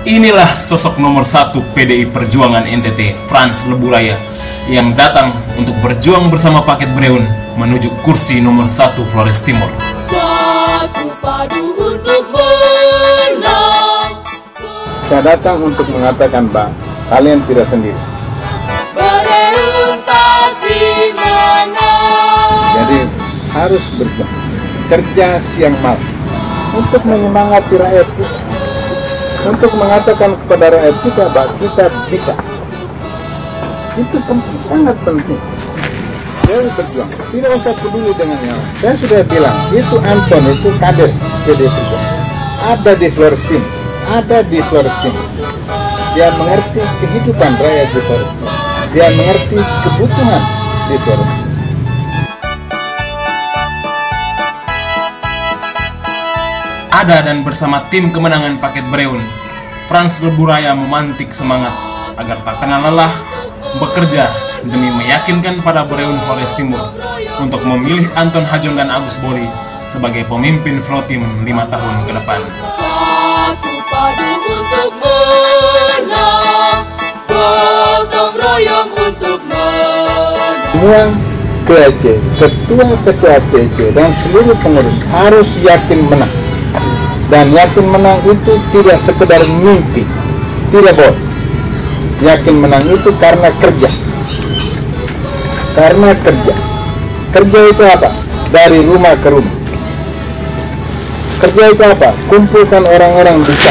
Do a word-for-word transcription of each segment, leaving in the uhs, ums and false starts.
Inilah sosok nomor satu P D I Perjuangan N T T, Frans Leburaya, yang datang untuk berjuang bersama paket Breun menuju kursi nomor satu Flores Timur. Satu padu untuk menang. Saya datang untuk mengatakan, Bang, kalian tidak sendiri. Breun pasti menang. Jadi harus berjuang, kerja siang malam untuk menyemangati rakyat kita, untuk mengatakan kepada rakyat kita bahwa kita bisa. Itu penting, sangat penting. Saya berjuang, tidak usah peduli dengan yang lain. Saya sudah bilang, itu Anton, itu kader P D I Perjuangan, ada di Flores Timur, ada di Flores Timur. Dia mengerti kehidupan rakyat di Flores Timur, dia mengerti kebutuhan di Flores Timur. Ada dan bersama tim kemenangan paket Breun, Frans Leburaya memantik semangat agar tak kenal lelah bekerja demi meyakinkan pada Breun Flores Timur untuk memilih Anton Hajon dan Agus Boli sebagai pemimpin Flotim lima tahun ke depan. Satu padu untuk menang, gotong royong untuk menang. Semua P C, ketua-ketua P C dan seluruh pengurus harus yakin menang. Dan yakin menang itu tidak sekedar mimpi, tidak boleh. Yakin menang itu karena kerja. Karena kerja. Kerja itu apa? Dari rumah ke rumah. Kerja itu apa? Kumpulkan orang-orang bisa.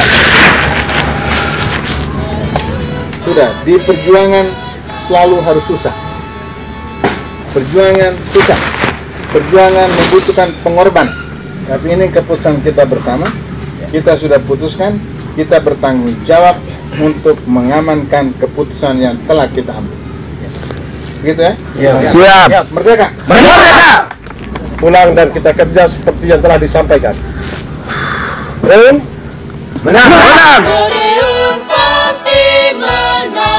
Sudah, di perjuangan selalu harus susah. Perjuangan susah. Perjuangan membutuhkan pengorbanan. Tapi ini keputusan kita bersama. Kita sudah putuskan, kita bertanggung jawab untuk mengamankan keputusan yang telah kita ambil. Begitu ya? Ya. Siap. Siap. Merdeka. Merdeka! Pulang dan kita kerja seperti yang telah disampaikan. Breun Menang! Menang! Breun pasti menang.